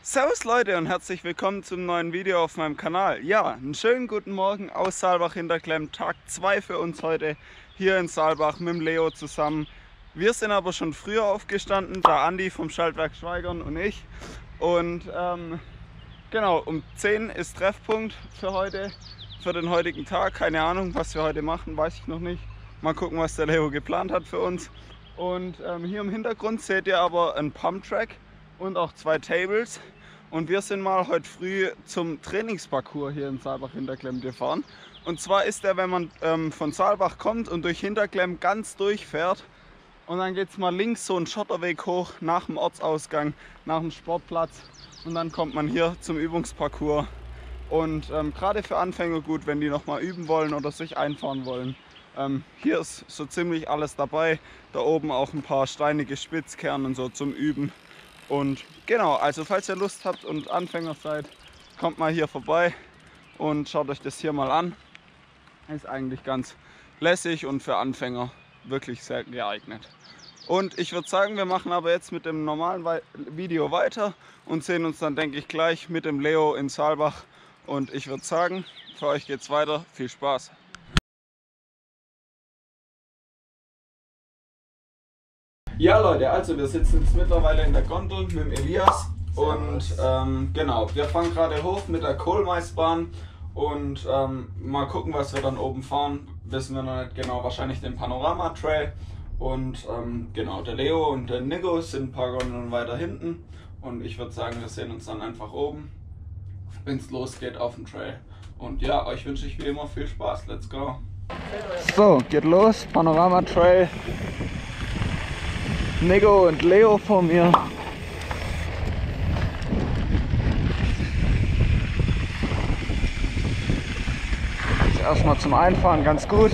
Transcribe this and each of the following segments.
Servus Leute und herzlich willkommen zum neuen Video auf meinem Kanal. Ja, einen schönen guten Morgen aus Saalbach-Hinterklemm, Tag 2 für uns heute hier in Saalbach mit dem Leo zusammen. Wir sind aber schon früher aufgestanden, der Andi vom Schaltwerk Schweigern und ich. Und genau, um 10 ist Treffpunkt für heute, für den heutigen Tag. Keine Ahnung, was wir heute machen, weiß ich noch nicht. Mal gucken, was der Leo geplant hat für uns. Und hier im Hintergrund seht ihr aber einen Pumptrack und auch zwei Tables. Und wir sind mal heute früh zum Trainingsparcours hier in Saalbach-Hinterklemm gefahren. Und zwar ist der, wenn man von Saalbach kommt und durch Hinterklemm ganz durchfährt. Und dann geht es mal links so einen Schotterweg hoch nach dem Ortsausgang, nach dem Sportplatz. Und dann kommt man hier zum Übungsparcours. Und gerade für Anfänger gut, wenn die noch mal üben wollen oder sich einfahren wollen. Hier ist so ziemlich alles dabei. Da oben auch ein paar steinige Spitzkehren und so zum Üben. Und genau, also falls ihr Lust habt und Anfänger seid, kommt mal hier vorbei und schaut euch das hier mal an. Ist eigentlich ganz lässig und für Anfänger wirklich sehr geeignet. Und ich würde sagen, wir machen aber jetzt mit dem normalen Video weiter und sehen uns dann, denke ich, gleich mit dem Leo in Saalbach. Und ich würde sagen, für euch geht's weiter. Viel Spaß! Ja Leute, also wir sitzen jetzt mittlerweile in der Gondel mit dem Elias und genau, wir fahren gerade hoch mit der Kohlmeisbahn und mal gucken, was wir dann oben fahren, wissen wir noch nicht genau, wahrscheinlich den Panorama-Trail und genau, der Leo und der Nico sind ein paar Gondeln weiter hinten und ich würde sagen, wir sehen uns dann einfach oben, wenn es losgeht auf dem Trail. Und ja, euch wünsche ich wie immer viel Spaß, let's go! So, geht los, Panorama-Trail. Nico und Leo vor mir. Jetzt erstmal zum Einfahren ganz gut.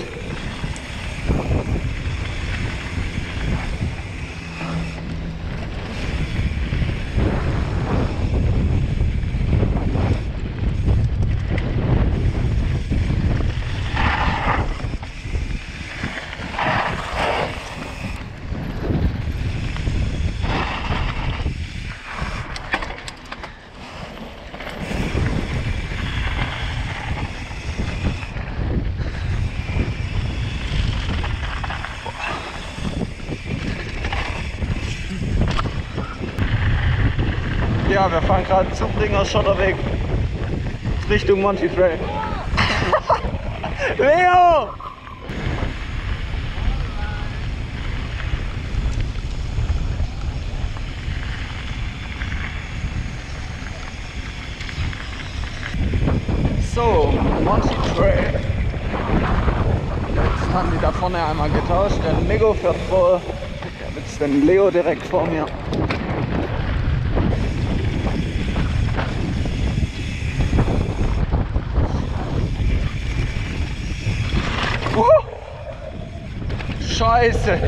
Ja, wir fahren gerade Zubringer Schotterweg Richtung Monty Trail. Leo! So, Monty Trail. Jetzt haben die da vorne einmal getauscht. Der Nico fährt vor. Jetzt den Leo direkt vor mir. Scheiße!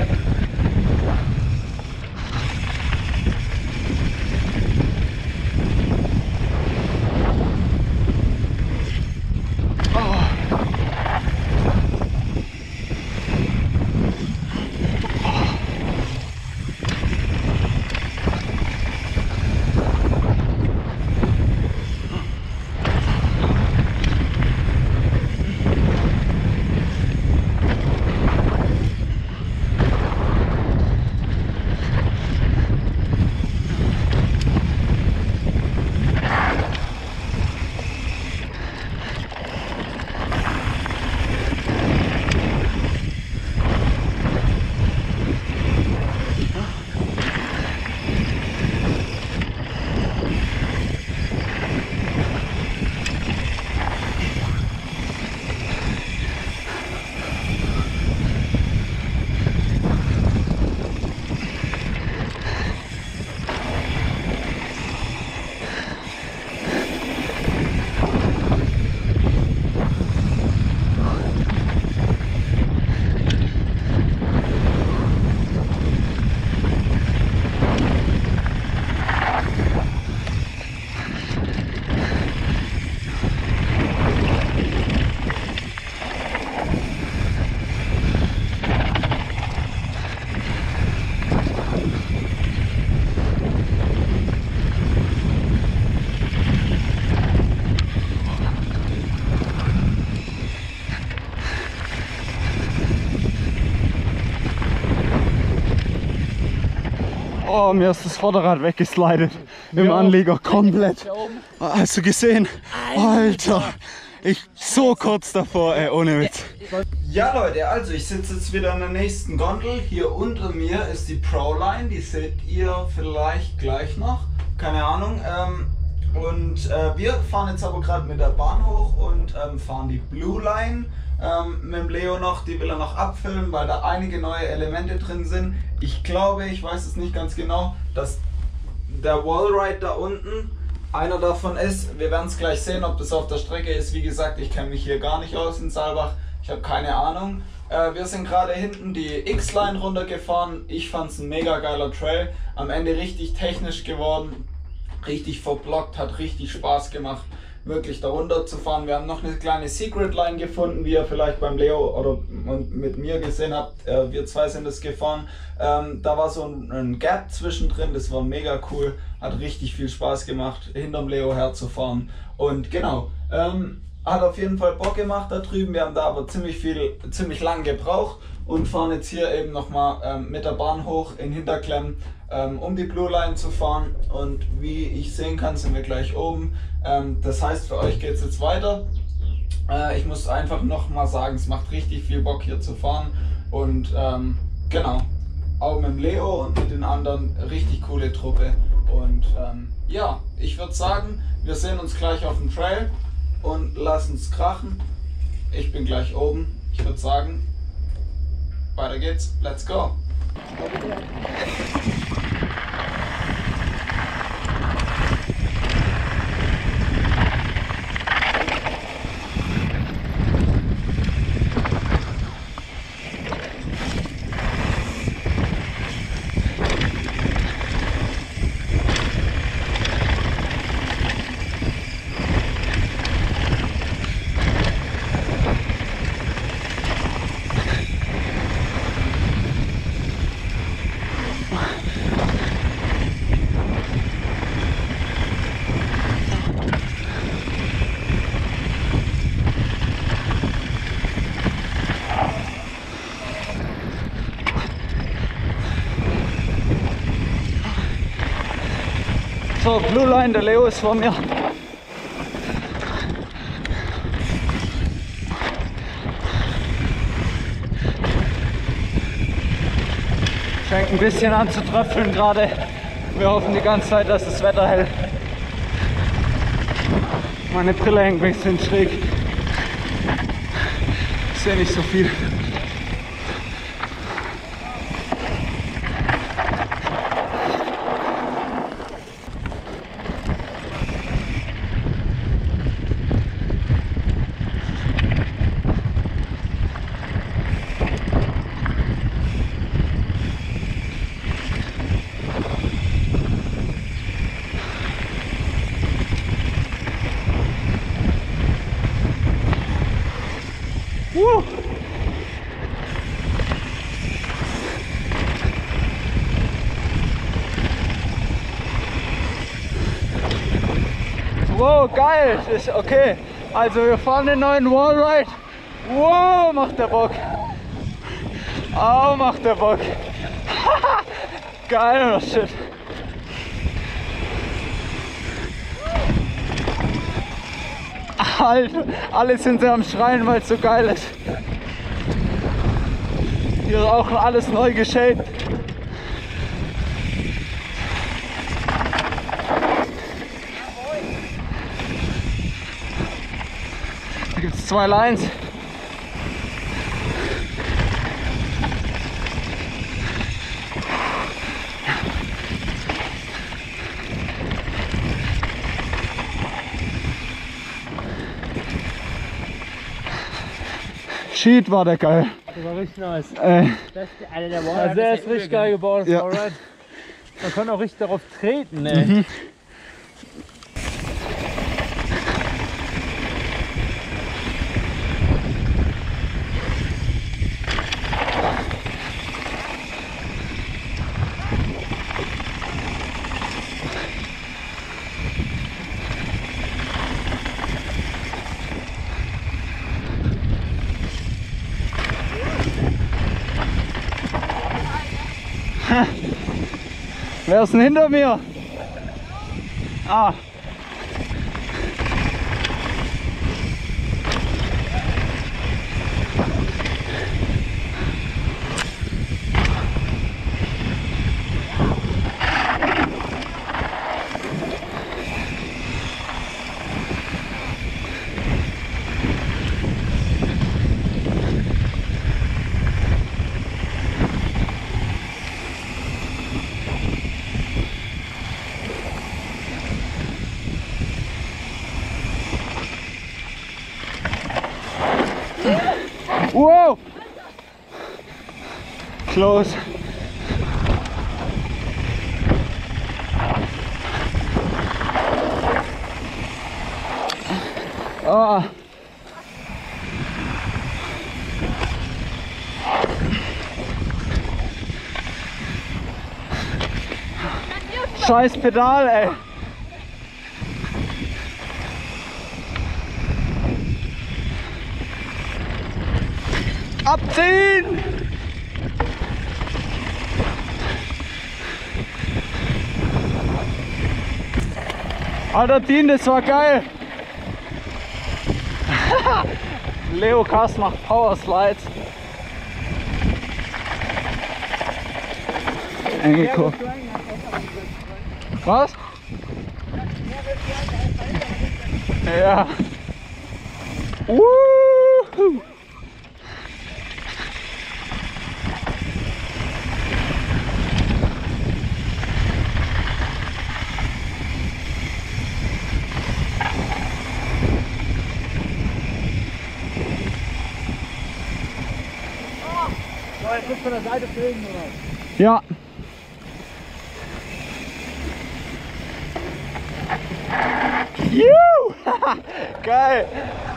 Wow, mir ist das Vorderrad weggeslidet. Im Anlieger komplett. Hast du gesehen? Alter, ich so kurz davor, ey, ohne Witz. Ja Leute, also ich sitze jetzt wieder in der nächsten Gondel. Hier unter mir ist die Proline, die seht ihr vielleicht gleich noch. Keine Ahnung. Wir fahren jetzt aber gerade mit der Bahn hoch und fahren die Blue Line. Mit dem Leo noch, die will er noch abfüllen, weil da einige neue Elemente drin sind. Ich glaube, ich weiß es nicht ganz genau, dass der Wallride da unten einer davon ist. Wir werden es gleich sehen, ob das auf der Strecke ist. Wie gesagt, ich kenne mich hier gar nicht aus in Saalbach. Ich habe keine Ahnung. Wir sind gerade hinten die X-Line runtergefahren. Ich fand es ein mega geiler Trail. Am Ende richtig technisch geworden, richtig verblockt, hat richtig Spaß gemacht, wirklich da runter zu fahren. Wir haben noch eine kleine Secret Line gefunden, wie ihr vielleicht beim Leo oder mit mir gesehen habt. Wir zwei sind es gefahren. Da war so ein Gap zwischendrin, das war mega cool, hat richtig viel Spaß gemacht, hinterm Leo herzufahren. Und genau, hat auf jeden Fall Bock gemacht da drüben. Wir haben da aber ziemlich lang gebraucht und fahren jetzt hier eben nochmal mit der Bahn hoch in Hinterklemm, um die Blue Line zu fahren. Und wie ich sehen kann, sind wir gleich oben. Das heißt, für euch geht es jetzt weiter. Ich muss einfach noch mal sagen, es macht richtig viel Bock hier zu fahren. Und genau, auch mit dem Leo und mit den anderen, richtig coole Truppe. Und ja, ich würde sagen, wir sehen uns gleich auf dem Trail und lassen es krachen. Ich bin gleich oben. Ich würde sagen, weiter geht's. Let's go! So, Blue Line, der Leo ist vor mir. Fängt ein bisschen an zu tröpfeln gerade. Wir hoffen die ganze Zeit, dass das Wetter hält. Meine Brille hängt ein bisschen schräg. Ich sehe nicht so viel. Wow, geil! Ist okay. Also wir fahren den neuen Wallride. Wow, macht der Bock. Oh, macht der Bock. Geil, oh shit. Alter, alle sind sie am Schreien, weil es so geil ist. Hier ist auch alles neu geshaped. Da gibt es 2 Lines. Sheet war der geil. Der war richtig nice. Alter, der war also der ist richtig geil gebaut. Ja. Man kann auch richtig darauf treten. Ne? Mhm. Wer ist denn hinter mir? Ah. Wow! Close. Ah. Scheiß Pedal, ey. Abziehen! Alter Dean, das war geil! Leo Kass macht Power Slides. Geguckt. Was? Ja. Woohoo! Jetzt von der Seite filmen, oder? Ja. Juhu! Geil!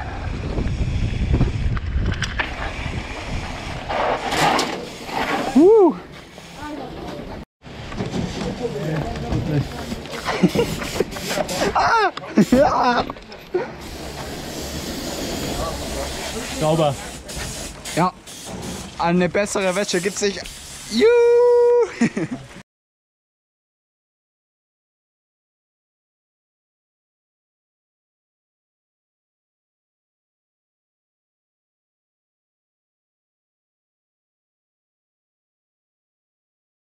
Ah! Sauber. Ja, eine bessere Wäsche gibt's nicht. Juhu!